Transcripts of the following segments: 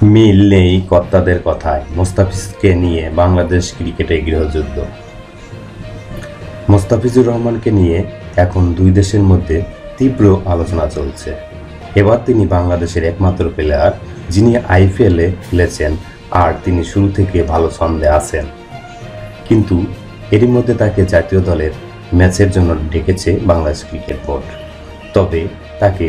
মিল নেই কর্তাদের কথায়, মোস্তাফিজকে নিয়ে বাংলাদেশ ক্রিকেটে গৃহযুদ্ধ। মোস্তাফিজুর রহমানকে নিয়ে এখন দুই দেশের মধ্যে তীব্র আলোচনা চলছে। এবার তিনি বাংলাদেশের একমাত্র প্লেয়ার যিনি আইপিএলে খেলেছেন, আর তিনি শুরু থেকে ভালো ছন্দে আছেন। কিন্তু এরই মধ্যে তাকে জাতীয় দলের ম্যাচের জন্য ডেকেছে বাংলাদেশ ক্রিকেট বোর্ড। তবে তাকে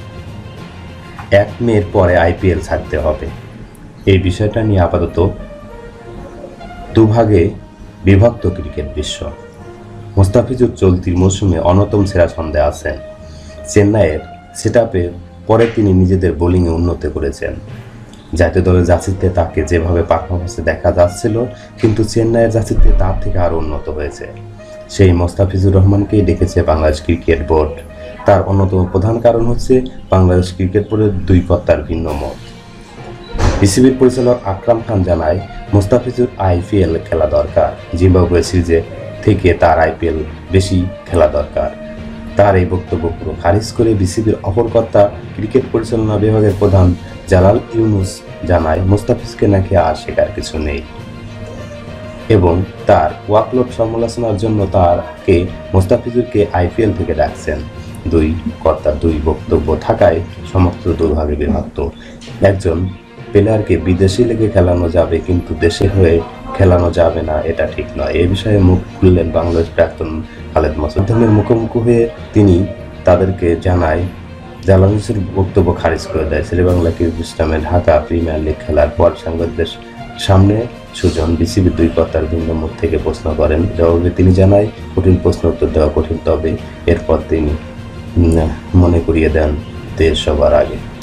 1 মের পরে আইপিএল ছাড়তে হবে। এই বিষয়টা নিয়ে আপাতত দুভাগে বিভক্ত ক্রিকেট বিশ্ব। মোস্তাফিজুর চলতি মৌসুমে অন্যতম সেরা ছন্দে আছেন। চেন্নাইয়ের সেটআপের পরে তিনি নিজেদের বোলিংয়ে উন্নতি করেছেন। জাতীয় দলের জার্সিতে তাকে যেভাবে পারফরমেন্সে দেখা যাচ্ছিল, কিন্তু চেন্নাইয়ের জার্সিতে তার থেকে আরও উন্নত হয়েছে। সেই মোস্তাফিজুর রহমানকেই ডেকেছে বাংলাদেশ ক্রিকেট বোর্ড। তার অন্যতম প্রধান কারণ হচ্ছে বাংলাদেশ ক্রিকেট বোর্ডের দুই কর্তার ভিন্ন মত। বিসিবির পরিচালক আকরাম খান জানায়, মোস্তাফিজুর আইপিএল খেলা দরকার। জিম্বাবুয়ে সিরিজে থেকে তার আইপিএল বেশি খেলা দরকার। তার এই বক্তব্য পুরো খারিজ করে বিসিবির অপর কর্তা ক্রিকেট পরিচালনা বিভাগের প্রধান জালাল ইউনুস জানায়, মোস্তাফিজকে নাকি আর শেখার কিছু নেই এবং তার ওয়ার্কলোড সমালোচনার জন্য তাকে মোস্তাফিজুরকে আইপিএল থেকে ডাকছেন। দুই কর্তার দুই বক্তব্য থাকায় সমস্ত দুভাগে বিভক্ত। একজন প্লেয়ারকে বিদেশি লিগে খেলানো যাবে, কিন্তু দেশে হয়ে খেলানো যাবে না, এটা ঠিক নয়। এ বিষয়ে মুখ খুললেন বাংলাদেশ প্রাক্তন খালেদ মাসুদের মুখোমুখি হয়ে তিনি তাদেরকে জানায়, জালালুসের বক্তব্য খারিজ করে দেয়। শেরেবাংলা ক্রিকেট নামে ঢাকা প্রিমিয়ার লিগ খেলার পর সাংবাদিকদের সামনে সুজন বিসিবির দুই কর্তার ভিন্ন মুখ থেকে প্রশ্ন করেন। জবাবে তিনি জানায়, কঠিন প্রশ্ন উত্তর দেওয়া কঠিন, তবে এরপর তিনি মনে করিয়ে দেন দেশ সবার আগে।